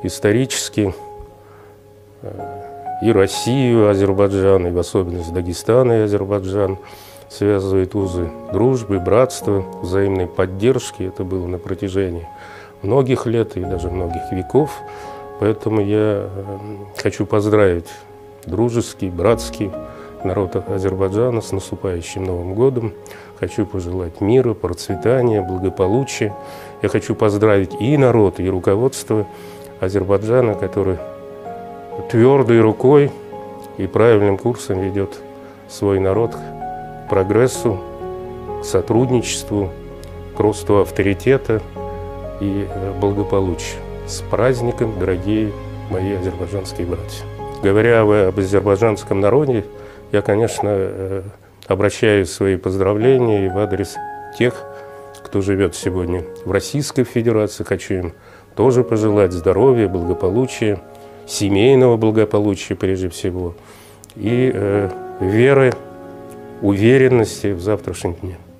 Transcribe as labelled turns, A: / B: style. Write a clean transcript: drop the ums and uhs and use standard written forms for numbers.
A: исторически и Россию, Азербайджан, и в особенности Дагестан и Азербайджан связывают узы дружбы, братства, взаимной поддержки. Это было на протяжении многих лет и даже многих веков. Поэтому я хочу поздравить дружеский, братский народ Азербайджана с наступающим Новым годом. Хочу пожелать мира, процветания, благополучия. Я хочу поздравить и народ, и руководство Азербайджана, который твердой рукой и правильным курсом ведет свой народ к прогрессу, к сотрудничеству, к росту авторитета и благополучия. С праздником, дорогие мои азербайджанские братья! Говоря об азербайджанском народе, я, конечно, обращаю свои поздравления и в адрес тех, кто живет сегодня в Российской Федерации. Хочу им тоже пожелать здоровья, благополучия, семейного благополучия прежде всего и веры, уверенности в завтрашнем дне.